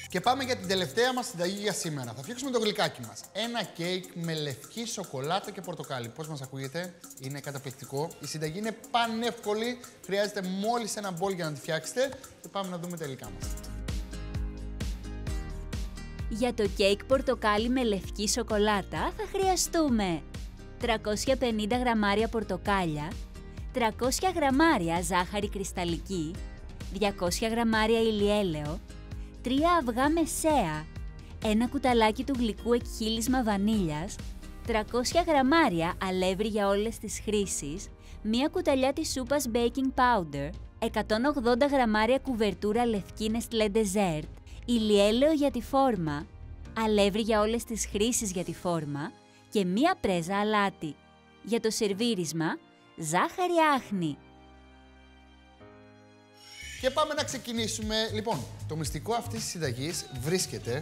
Και πάμε για την τελευταία μας συνταγή για σήμερα. Θα φτιάξουμε το γλυκάκι μας. Ένα κέικ με λευκή σοκολάτα και πορτοκάλι. Πώς μας ακούγεται, είναι καταπληκτικό. Η συνταγή είναι πανεύκολη. Χρειάζεται μόλις ένα μπολ για να τη φτιάξετε. Και πάμε να δούμε τα υλικά μας. Για το κέικ πορτοκάλι με λευκή σοκολάτα θα χρειαστούμε 350 γραμμάρια πορτοκάλια, 300 γραμμάρια ζάχαρη κρυσταλλική, 200 γραμμάρια ηλιέλαιο, 3 αυγά μεσαία, ένα κουταλάκι του γλυκού εκχύλισμα βανίλιας, 300 γραμμάρια αλεύρι για όλες τις χρήσεις, μία κουταλιά της σούπας baking powder, 180 γραμμάρια κουβερτούρα λευκή Nestlé Dessert, ηλιέλαιο για τη φόρμα, αλεύρι για όλες τις χρήσεις για τη φόρμα και μία πρέζα αλάτι. Για το σερβίρισμα, ζάχαρη άχνη. Και πάμε να ξεκινήσουμε. Λοιπόν, το μυστικό αυτής της συνταγής βρίσκεται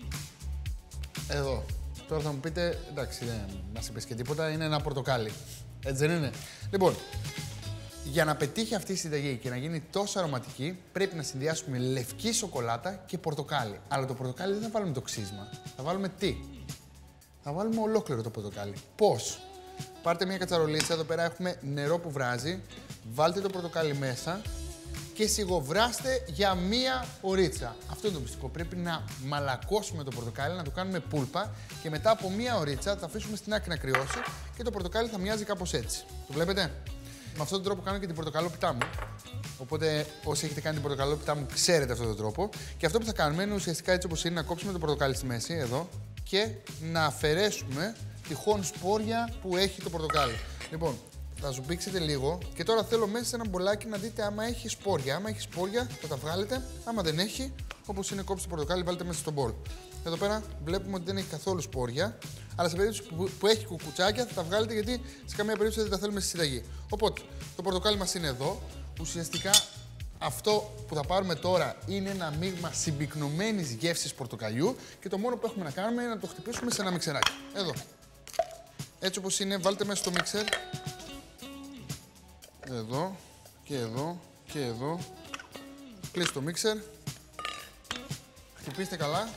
εδώ. Τώρα θα μου πείτε, εντάξει, δεν μας είπες και τίποτα, είναι ένα πορτοκάλι. Έτσι δεν είναι? Λοιπόν, για να πετύχει αυτή η συνταγή και να γίνει τόσο αρωματική, πρέπει να συνδυάσουμε λευκή σοκολάτα και πορτοκάλι. Αλλά το πορτοκάλι δεν θα βάλουμε το ξύσμα. Θα βάλουμε τι? Θα βάλουμε ολόκληρο το πορτοκάλι. Πώς? Πάρτε μια κατσαρολίτσα, εδώ πέρα έχουμε νερό που βράζει, βάλτε το πορτοκάλι μέσα και σιγοβράστε για μία ωρίτσα. Αυτό είναι το μυστικό. Πρέπει να μαλακώσουμε το πορτοκάλι, να το κάνουμε πούλπα και μετά από μία ωρίτσα θα αφήσουμε στην άκρη να κρυώσει και το πορτοκάλι θα μοιάζει κάπως έτσι. Το βλέπετε? Με αυτόν τον τρόπο κάνω και την πορτοκαλόπιτά μου. Οπότε, όσοι έχετε κάνει την πορτοκαλόπιτά μου, ξέρετε αυτόν τον τρόπο. Και αυτό που θα κάνουμε είναι ουσιαστικά έτσι όπως είναι να κόψουμε το πορτοκάλι στη μέση, εδώ, και να αφαιρέσουμε τυχόν σπόρια που έχει το πορτοκάλι. Λοιπόν, θα ζουπίξετε λίγο και τώρα θέλω μέσα σε ένα μπολάκι να δείτε άμα έχει σπόρια. Άμα έχει σπόρια, θα τα βγάλετε. Άμα δεν έχει, όπως είναι κόψτε το πορτοκάλι, βάλτε μέσα στο μπολ. Εδώ πέρα βλέπουμε ότι δεν έχει καθόλου σπόρια. Αλλά σε περίπτωση που έχει κουκουτσάκια θα τα βγάλετε γιατί σε καμία περίπτωση δεν τα θέλουμε στη συνταγή. Οπότε το πορτοκάλι μας είναι εδώ. Ουσιαστικά αυτό που θα πάρουμε τώρα είναι ένα μείγμα συμπυκνωμένης γεύσης πορτοκαλιού και το μόνο που έχουμε να κάνουμε είναι να το χτυπήσουμε σε ένα μιξεράκι. Εδώ. Έτσι όπως είναι, βάλτε μέσα στο μίξερ. Εδώ και εδώ και εδώ. Κλείστε το μίξερ. Χτυπήστε καλά.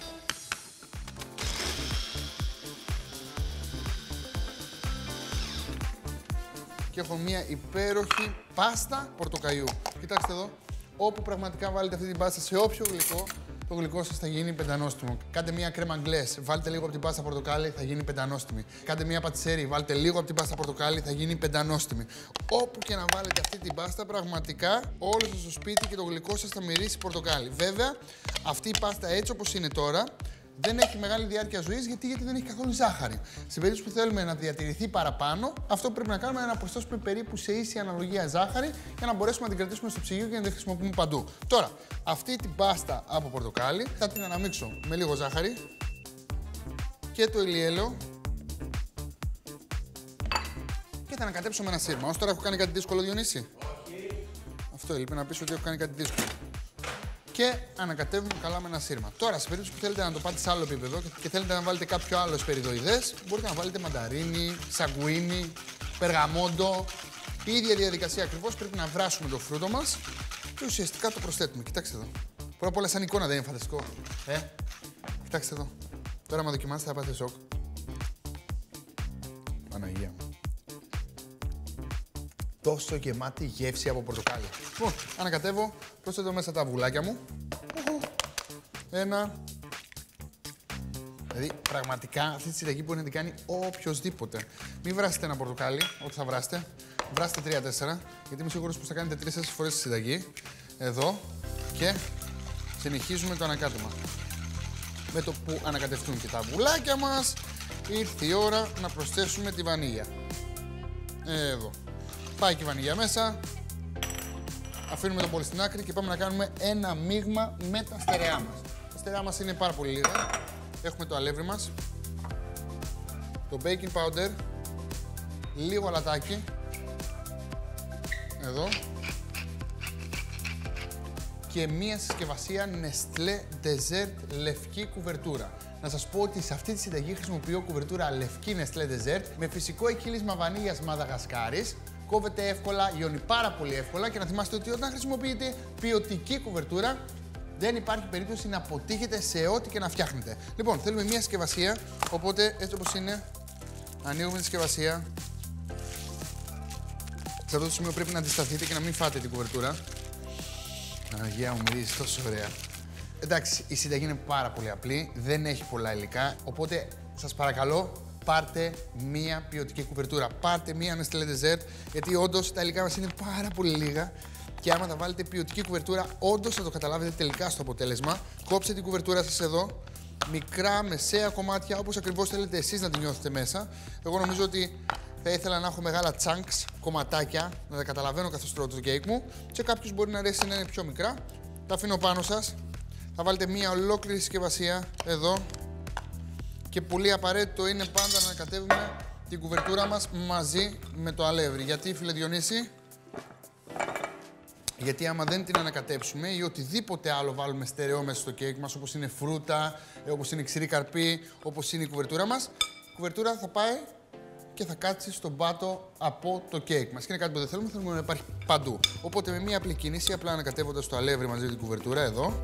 Και έχω μια υπέροχη πάστα πορτοκαλιού. Κοιτάξτε εδώ, όπου πραγματικά βάλετε αυτή την πάστα σε όποιο γλυκό, το γλυκό σας θα γίνει πεντανόστιμο. Κάντε μια κρέμα αγγλές, βάλτε λίγο από την πάστα πορτοκάλι, θα γίνει πεντανόστιμη. Κάντε μια πατησέρι, βάλτε λίγο από την πάστα πορτοκάλι, θα γίνει πεντανόστιμη. Όπου και να βάλετε αυτή την πάστα, πραγματικά όλο σας στο σπίτι και το γλυκό σας θα μυρίσει πορτοκάλι. Βέβαια, αυτή η πάστα έτσι όπως είναι τώρα, δεν έχει μεγάλη διάρκεια ζωής γιατί δεν έχει καθόλου ζάχαρη. Σε περίπτωση που θέλουμε να διατηρηθεί παραπάνω, αυτό που πρέπει να κάνουμε είναι να προσθέσουμε περίπου σε ίσια αναλογία ζάχαρη για να μπορέσουμε να την κρατήσουμε στο ψυγείο και να την χρησιμοποιούμε παντού. Τώρα, αυτή την πάστα από πορτοκάλι θα την αναμίξω με λίγο ζάχαρη και το ηλιέλαιο και θα ανακατέψω με ένα σύρμα. Ως τώρα έχω κάνει κάτι δύσκολο, Διονύση? Όχι. Αυτό έλειπε να πεις ότι έχω κάνει κάτι δύσκολο. Και ανακατεύουμε καλά με ένα σύρμα. Τώρα, σε περίπτωση που θέλετε να το πάτε σε άλλο επίπεδο και θέλετε να βάλετε κάποιο άλλο εσπεριδοειδές, μπορείτε να βάλετε μανταρίνι, σαγκουίνι, περγαμόντο. Η ίδια διαδικασία ακριβώς, πρέπει να βράσουμε το φρούτο μας και ουσιαστικά το προσθέτουμε. Κοιτάξτε εδώ. Πρώτα απ' όλα, σαν εικόνα δεν είναι φανταστικό? Κοιτάξτε εδώ. Τώρα, άμα δοκιμάσετε, θα πάτε σοκ. Παναγία μου. Τόσο γεμάτη γεύση από πορτοκάλι. Λοιπόν, ανακατεύω, προσθέτω μέσα τα αυγουλάκια μου. Ένα. Δηλαδή, πραγματικά αυτή τη συνταγή μπορεί να την κάνει οποιοδήποτε. Μην βράσετε ένα πορτοκάλι, ό,τι θα βράσετε. Βράστε 3-4, γιατί είμαι σίγουρος πως θα κάνετε 3-4 φορές τη συνταγή. Εδώ. Και συνεχίζουμε το ανακάτεμα. Με το που ανακατευτούν και τα αυγουλάκια μας, ήρθε η ώρα να προσθέσουμε τη βανίλια. Εδώ. Πάει και η βανίλια μέσα. Αφήνουμε τον μπολ στην άκρη και πάμε να κάνουμε ένα μείγμα με τα στερεά μας. Τα στερεά μας είναι πάρα πολύ λίγα. Έχουμε το αλεύρι μας, το baking powder, λίγο αλατάκι, εδώ, και μία συσκευασία Nestlé Dessert λευκή κουβερτούρα. Να σας πω ότι σε αυτή τη συνταγή χρησιμοποιώ κουβερτούρα λευκή Nestlé Dessert με φυσικό εκχύλισμα βανίλιας Μαδαγασκάρης. Κόβεται εύκολα, λιώνει πάρα πολύ εύκολα και να θυμάστε ότι όταν χρησιμοποιείτε ποιοτική κουβερτούρα δεν υπάρχει περίπτωση να αποτύχετε σε ό,τι και να φτιάχνετε. Λοιπόν, θέλουμε μια συσκευασία, οπότε έτσι όπως είναι, ανοίγουμε τη συσκευασία. Σε αυτό το σημείο πρέπει να αντισταθείτε και να μην φάτε την κουβερτούρα. Αγία μου, μυρίζει τόσο ωραία. Εντάξει, η συνταγή είναι πάρα πολύ απλή, δεν έχει πολλά υλικά, οπότε σας παρακαλώ πάρτε μία ποιοτική κουβερτούρα. Πάρτε μία Nestlé Dessert, γιατί όντως τα υλικά μας είναι πάρα πολύ λίγα και άμα θα βάλετε ποιοτική κουβερτούρα, όντως θα το καταλάβετε τελικά στο αποτέλεσμα. Κόψτε την κουβερτούρα σας εδώ, μικρά, μεσαία κομμάτια, όπως ακριβώς θέλετε εσείς να την νιώθετε μέσα. Εγώ νομίζω ότι θα ήθελα να έχω μεγάλα chunks, κομματάκια, να τα καταλαβαίνω καθώς τρώω το κέικ μου. Σε κάποιους μπορεί να αρέσει να είναι πιο μικρά. Τα αφήνω πάνω σας. Θα βάλετε μία ολόκληρη συσκευασία εδώ. Και πολύ απαραίτητο είναι πάντα να ανακατεύουμε την κουβερτούρα μας μαζί με το αλεύρι. Γιατί, φίλε Διονύση? Γιατί άμα δεν την ανακατέψουμε ή οτιδήποτε άλλο βάλουμε στερεό μέσα στο κέικ μας, όπως είναι φρούτα, όπως είναι ξηρή καρπή, όπως είναι η κουβερτούρα μας, η κουβερτούρα θα πάει και θα κάτσει στον πάτο από το κέικ μας. Και είναι κάτι που δεν θέλουμε, θέλουμε να υπάρχει παντού. Οπότε με μία απλή κίνηση, απλά ανακατεύοντας το αλεύρι μαζί με την κουβερτούρα εδώ,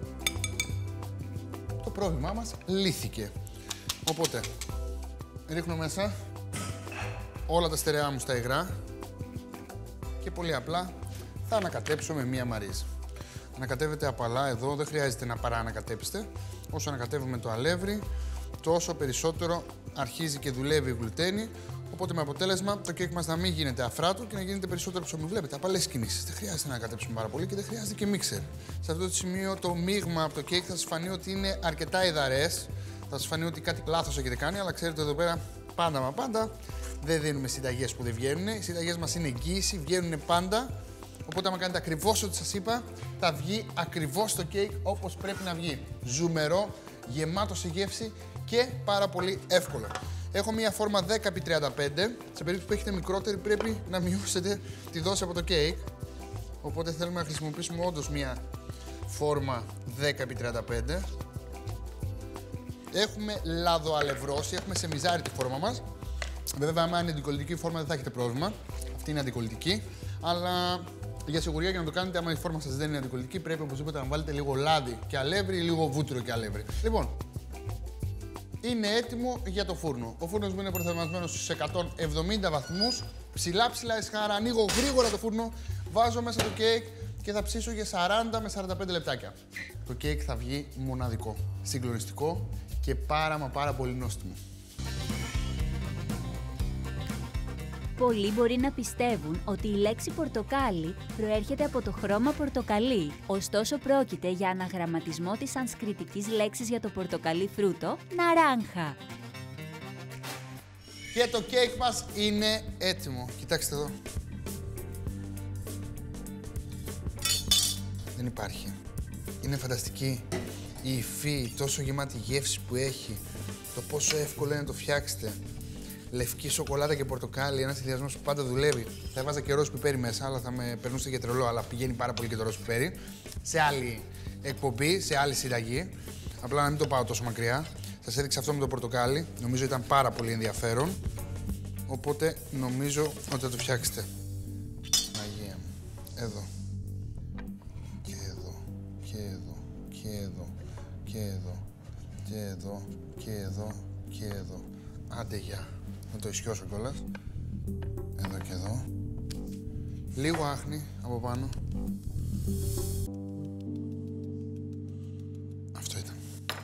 το πρόβλημά μας λύθηκε. Οπότε, ρίχνω μέσα όλα τα στερεά μου στα υγρά και πολύ απλά θα ανακατέψω με μία μαρίζ. Ανακατεύετε απαλά εδώ, δεν χρειάζεται να παραανακατέψετε. Όσο ανακατεύουμε το αλεύρι, τόσο περισσότερο αρχίζει και δουλεύει η γλουτένη. Οπότε με αποτέλεσμα το κέικ μας να μην γίνεται αφράτο και να γίνεται περισσότερο ψωμί. Βλέπετε, απαλές κινήσεις. Δεν χρειάζεται να ανακατέψουμε πάρα πολύ και δεν χρειάζεται και μίξερ. Σε αυτό το σημείο το μείγμα από το κέικ θα σας φανεί ότι είναι αρκετά υδαρές. Θα σας φανεί ότι κάτι λάθος έχετε κάνει, αλλά ξέρετε εδώ πέρα πάντα μα πάντα δεν δίνουμε συνταγές που δεν βγαίνουν. Οι συνταγές μας είναι εγγύηση, βγαίνουν πάντα. Οπότε, άμα κάνετε ακριβώς ό,τι σας είπα, θα βγει ακριβώς το κέικ όπως πρέπει να βγει. Ζουμερό, γεμάτο σε γεύση και πάρα πολύ εύκολο. Έχω μία φόρμα 10x35. Σε περίπτωση που έχετε μικρότερη, πρέπει να μειώσετε τη δόση από το κέικ. Οπότε, θέλουμε να χρησιμοποιήσουμε όντως μία φόρμα 10x35. Έχουμε λαδοαλευρώσει, έχουμε σεμιζάρι τη φόρμα μας. Βέβαια, άμα είναι αντικολλητική φόρμα, δεν θα έχετε πρόβλημα. Αυτή είναι αντικολλητική. Αλλά για σιγουριά, για να το κάνετε, άμα η φόρμα σας δεν είναι αντικολλητική, πρέπει οπωσδήποτε να βάλετε λίγο λάδι και αλεύρι ή λίγο βούτυρο και αλεύρι. Λοιπόν, είναι έτοιμο για το φούρνο. Ο φούρνος μου είναι προθερμασμένος στους 170 βαθμούς. Ψηλά εσχάρα, ανοίγω γρήγορα το φούρνο, βάζω μέσα το κέικ και θα ψήσω για 40 με 45 λεπτάκια. Το κέικ θα βγει μοναδικό, συγκλονιστικό και πάρα πολύ νόστιμο. Πολλοί μπορεί να πιστεύουν ότι η λέξη πορτοκάλι προέρχεται από το χρώμα πορτοκαλί. Ωστόσο, πρόκειται για αναγραμματισμό της σανσκριτικής λέξης για το πορτοκαλί φρούτο, ναράνχα. Και το κέικ μας είναι έτοιμο. Κοιτάξτε εδώ. Δεν υπάρχει. Είναι φανταστική η υφή, τόσο γεμάτη γεύση που έχει, το πόσο εύκολο είναι να το φτιάξετε. Λευκή σοκολάτα και πορτοκάλι, ένας συνδυασμός που πάντα δουλεύει. Θα έβαζα και ροζ πιπέρι μέσα, αλλά θα με περνούσε για τρελό, αλλά πηγαίνει πάρα πολύ και το ροζ πιπέρι. Σε άλλη εκπομπή, σε άλλη συνταγή. Απλά να μην το πάω τόσο μακριά. Σας έδειξα αυτό με το πορτοκάλι. Νομίζω ήταν πάρα πολύ ενδιαφέρον. Οπότε νομίζω ότι θα το φτιάξετε. Αγία μου. Εδώ. Και εδώ. Και εδώ. Και εδώ. Και εδώ. Και εδώ. Και εδώ. Και εδώ. Άντε γεια. Να το ισιώσω κιόλας. Εδώ και εδώ. Λίγο άχνη από πάνω. Αυτό ήταν.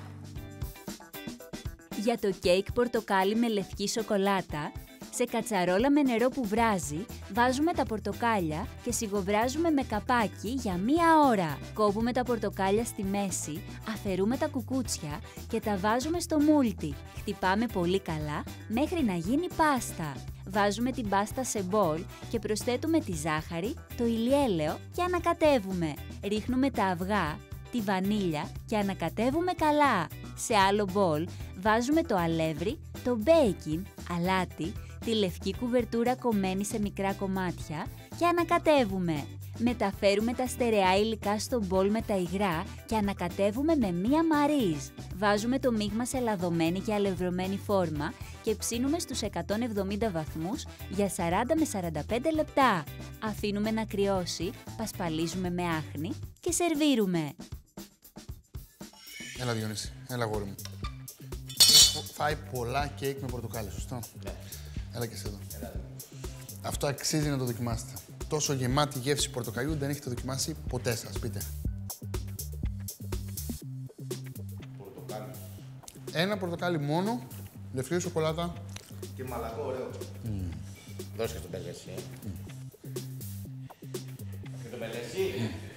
Για το κέικ πορτοκάλι με λευκή σοκολάτα, σε κατσαρόλα με νερό που βράζει, βάζουμε τα πορτοκάλια και σιγοβράζουμε με καπάκι για 1 ώρα. Κόβουμε τα πορτοκάλια στη μέση, αφαιρούμε τα κουκούτσια και τα βάζουμε στο μούλτι. Χτυπάμε πολύ καλά μέχρι να γίνει πάστα. Βάζουμε την πάστα σε μπολ και προσθέτουμε τη ζάχαρη, το ηλιέλαιο και ανακατεύουμε. Ρίχνουμε τα αυγά, τη βανίλια και ανακατεύουμε καλά. Σε άλλο μπολ βάζουμε το αλεύρι, το μπέικιν, αλάτι, τη λευκή κουβερτούρα κομμένη σε μικρά κομμάτια και ανακατεύουμε. Μεταφέρουμε τα στερεά υλικά στο μπολ με τα υγρά και ανακατεύουμε με 1 μαρίζ. Βάζουμε το μείγμα σε λαδωμένη και αλευρωμένη φόρμα και ψήνουμε στους 170 βαθμούς για 40 με 45 λεπτά. Αφήνουμε να κρυώσει, πασπαλίζουμε με άχνη και σερβίρουμε. Έλα, Διονύση. Έλα, αγόρι μου. Έχω φάει πολλά κέικ με πορτοκάλι, σωστό. Ναι. Έλα και εσύ εδώ. Έλα. Αυτό αξίζει να το δοκιμάσετε. Τόσο γεμάτη γεύση πορτοκαλιού δεν έχετε δοκιμάσει ποτέ σας. Πείτε. Πορτοκάλι. Ένα πορτοκάλι μόνο, λευκή σοκολάτα. Και μαλακό, ωραίο. Δώσε και στο πελεσί. Και το πελεσί.